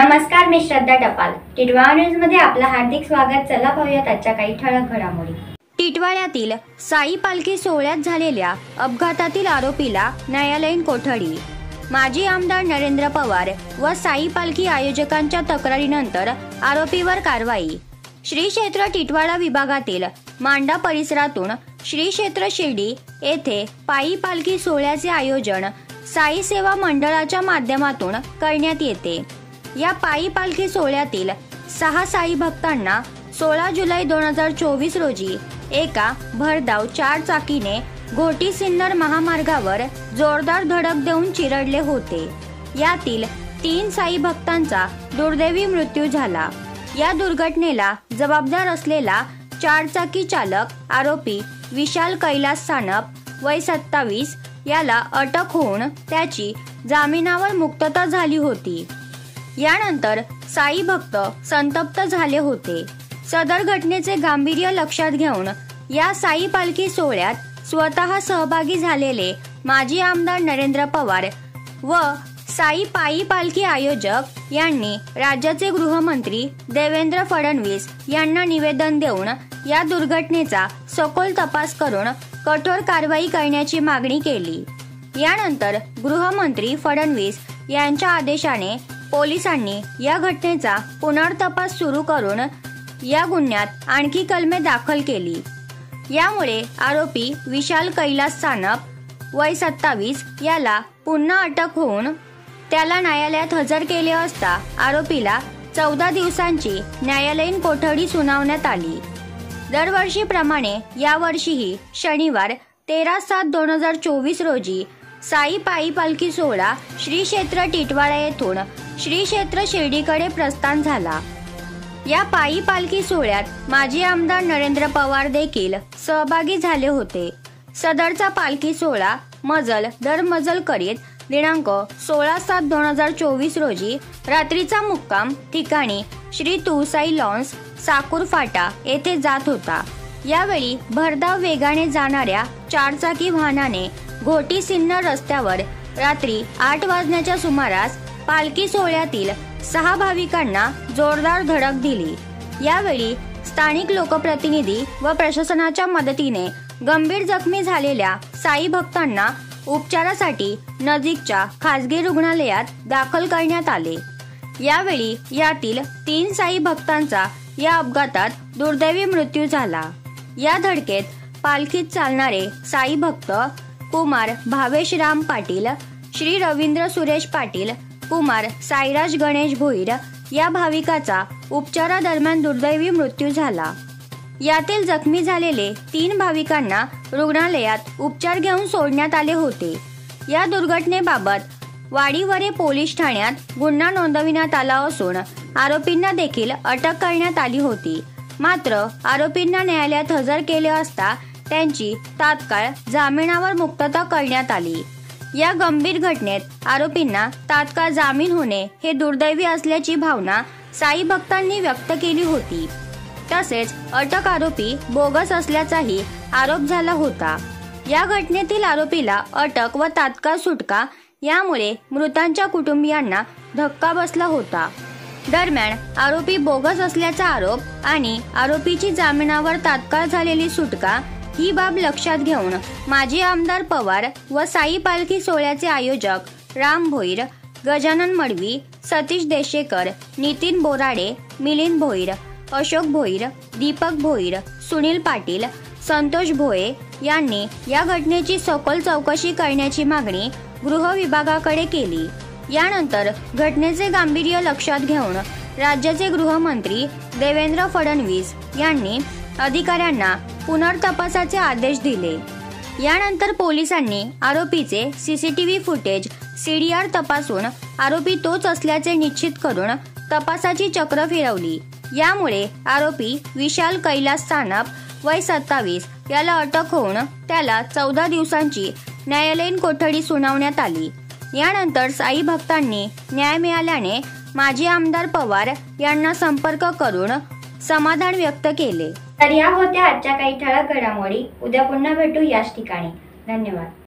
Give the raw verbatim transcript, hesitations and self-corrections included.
नमस्कार, मी श्रद्धा टपाल. टिटवाळा न्यूज मध्ये आपलं हार्दिक स्वागत. चला पाहूयात आजच्या काही ठळक घडामोडी. टिटवाळ्यातील साई पालखी सोहळ्यात झालेल्या अपघातातील आरोपीला न्यायालयीन कोठडी. माजी आमदार नरेंद्र पवार व साई पालखी आयोजकांच्या तक्रारीनंतर आरोपीवर कारवाई. श्री क्षेत्र टिटवाळा विभागातील मांडा परिसरातून श्री क्षेत्र शिर्डी येथे पायी पालखी सोहळ्याचे आयोजन साई सेवा मंडळाच्या माध्यमातून करण्यात येते. या पायी पालखी सोहळ्यातील सहा साई भक्तांना सोळा जुलै दोन हजार चोवीस रोजी एका भरधाव चार चाकीने घोटी सिन्नर महामार्गावर जोरदार धडक देऊन चिरडले होते. यातील तीन साई भक्तांचा दुर्दैवी मृत्यू झाला. या दुर्घटनेला जबाबदार असलेला चारचाकी चालक आरोपी विशाल कैलास सानप वय सत्तावीस याला अटक होऊन त्याची जामिनावर मुक्तता झाली होती. यानंतर साई भक्त संतप्त झाले होते. सदर घटनेचे गांभीर्य लक्षात घेऊन या साई पालखी सोहळ्यात स्वतः सहभागी झालेले माजी आमदार नरेंद्र पवार व साई पायी पालखी आयोजक यांनी राज्याचे गृहमंत्री देवेंद्र फडणवीस यांना निवेदन देऊन या दुर्घटनेचा सखोल तपास करून कठोर कारवाई करण्याची मागणी केली. यानंतर गृहमंत्री फडणवीस यांच्या आदेशाने पोलिसांनी या घटनेचा पुनर्तपास सुरू करून या गुन्ह्यात आणखी कलमे दाखल केली. यामुळे आरोपी विशाल कैलास सानप वय सत्तावीस याला पुन्हा अटक होऊन त्याला न्यायालयात हजर केले असता आरोपीला चौदा दिवसांची न्यायालयीन कोठडी सुनावण्यात आली. दरवर्षीप्रमाणे यावर्षीही शनिवार तेरा सात दोन हजार चोवीस रोजी साई पायी पालखी सोहळा श्री क्षेत्र टिटवाळा येथून श्री क्षेत्र शिर्डीकडे प्रस्थान झाला. या पायी पालखी सोहळ्यात माजी आमदार नरेंद्र पवार देखील सहभागी झाले होते. सदरचा पालखी सोहळा मजल दर मजल करीत दिनांक सोळा सात दोन हजार चोवीस रोजी रात्रीचा मुक्काम ठिकाणी श्री तुळसाई लॉन्स साकूर फाटा येथे जात होता. यावेळी भरधाव वेगाने जाणाऱ्या चारचाकी वाहनाने घोटी सिन्नर रस्त्यावर रात्री आठ वाजण्याच्या सुमारास पालखी सोहळ्यातील सहा भाविकांना जोरदार धडक दिली. यावेळी स्थानिक लोकप्रतिनिधी व प्रशासनाच्या मदतीने गंभीर जखमी झालेल्या साई भक्तांना उपचारासाठी नजीकच्या खासगी रुग्णालयात दाखल करण्यात आले. यावेळी यातील तीन साई भक्तांचा या अपघातात दुर्दैवी मृत्यू झाला. या धडकेत पालखीत चालणारे साई भक्त कुमार भावेश राम पाटील, श्री रवींद्र सुरेश पाटील, कुमार साईराज गणेश भोईर या भाविकाचा उपचारादरम्यान दुर्दैवी मृत्यू झाला. यातील जखमी झालेले तीन भाविकांना रुग्णालयात उपचार घेऊन सोडण्यात आले होते. या दुर्घटनेबाबत वाडीवरे पोलीस ठाण्यात गुन्हा नोंदविण्यात आला असून आरोपींना देखील अटक करण्यात आली होती. मात्र आरोपींना न्यायालयात हजर केले असता त्यांची तात्काळ जामिनावर मुक्तता करण्यात आली. या गंभीर घटनेत आरोपींना तात्काळ जामीन होणे हे दुर्दैवी असल्याची भावना साई भक्तांनी व्यक्त केली होती. तसेच अटक आरोपी बोगस असल्याचाही आरोप झाला होता. या घटनेतील आरोपीला अटक व तात्काळ सुटका यामुळे मृतांच्या कुटुंबियांना धक्का बसला होता. दरम्यान आरोपी बोगस असल्याचा आरोप आणि आरोपीची जामिनावर तात्काळ झालेली सुटका ही बाब लक्षात घेऊन माजी आमदार पवार व साई पालखी सोहळ्याचे आयोजक राम भोईर, गजानन मडवी, सतीश देशेकर, नितीन बोराडे, मिलिंद भोईर, अशोक भोईर, दीपक भोईर, सुनील पाटील, संतोष भोये यांनी या घटनेची सखोल चौकशी करण्याची मागणी गृह विभागाकडे केली. यानंतर घटनेचे गांभीर्य लक्षात घेऊन राज्याचे गृहमंत्री देवेंद्र फडणवीस यांनी अधिकाऱ्यांना पुनर्तपासाचे आदेश दिले. यानंतर पोलिसांनी आरोपीचे सीसीटीव्ही फुटेज सीडीआर तपासून आरोपी तोच असल्याचे निश्चित करून तपासाची चक्र फिरवली. यामुळे आरोपी विशाल कैलास सानप वय सत्तावीस याला अटक होऊन त्याला चौदा दिवसांची न्यायालयीन कोठडी सुनावण्यात आली. यानंतर साई भक्तांनी न्याय मिळाल्याने माजी आमदार पवार यांना संपर्क करून समाधान व्यक्त केले. तर या होत्या आजच्या काही ठळक घडामोडी. उद्या पुन्हा भेटू याच ठिकाणी. धन्यवाद.